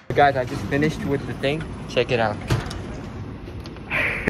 Guys, I just finished with the thing. Check it out.